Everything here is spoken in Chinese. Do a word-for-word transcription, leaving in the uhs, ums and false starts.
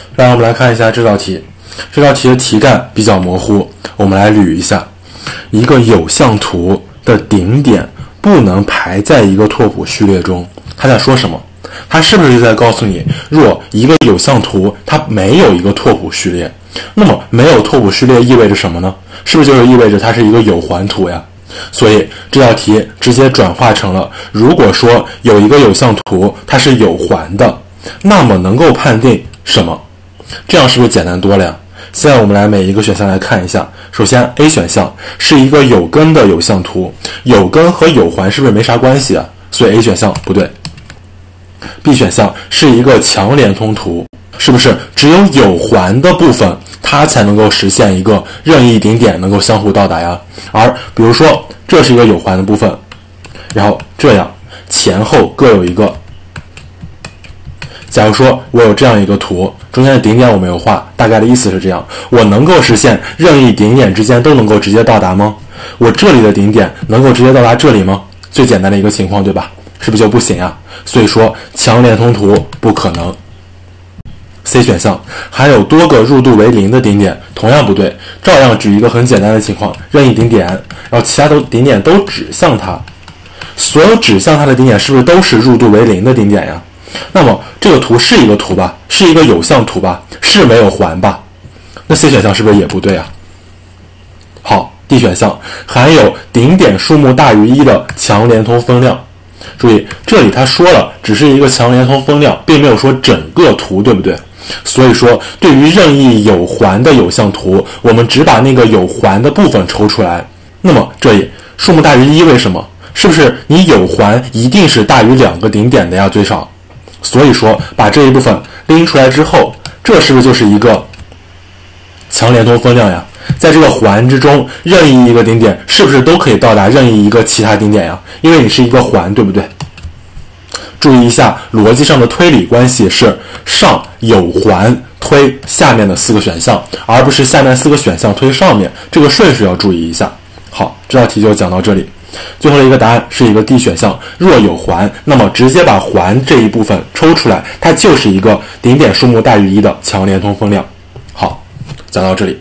让我们来看一下这道题。这道题的题干比较模糊，我们来捋一下。一个有向图的顶点不能排在一个拓扑序列中，他在说什么？他是不是在告诉你，若一个有向图它没有一个拓扑序列，那么没有拓扑序列意味着什么呢？是不是就是意味着它是一个有环图呀？所以这道题直接转化成了，如果说有一个有向图它是有环的，那么能够判定什么？这样是不是简单多了呀？现在我们来每一个选项来看一下。首先 A 选项是一个有根的有向图，有根和有环是不是没啥关系啊？所以 A 选项不对。B 选项是一个强连通图，是不是只有有环的部分它才能够实现一个任意顶点能够相互到达呀？而比如说这是一个有环的部分，然后这样前后各有一个。假如说我有这样一个图，中间的顶点我没有画，大概的意思是这样，我能够实现任意顶点之间都能够直接到达吗？我这里的顶点能够直接到达这里吗？最简单的一个情况，对吧？是不是就不行啊？所以说强连通图不可能。C 选项还有多个入度为零的顶点，同样不对，照样举一个很简单的情况，任意顶点，然后其他的顶点都指向它，所有指向它的顶点是不是都是入度为零的顶点呀？那么这个图是一个图吧，是一个有向图吧，是没有环吧？那 C 选项是不是也不对啊？好， D 选项含有顶点数目大于一的强连通分量。注意这里他说了只是一个强连通分量，并没有说整个图，对不对？所以说对于任意有环的有向图，我们只把那个有环的部分抽出来。那么这里数目大于一，为什么？是不是你有环一定是大于两个顶点的呀？最少。所以说把这一部分拎出来之后，这是不是就是一个强连通分量呀？在这个环之中，任意一个顶点是不是都可以到达任意一个其他顶点呀？因为你是一个环，对不对？注意一下逻辑上的推理关系是上有环推下面的四个选项，而不是下面四个选项推上面，这个顺序要注意一下。好，这道题就讲到这里。最后的一个答案是一个 D 选项，若有环，那么直接把环这一部分抽出来，它就是一个顶点数目大于一的强连通分量。好，讲到这里。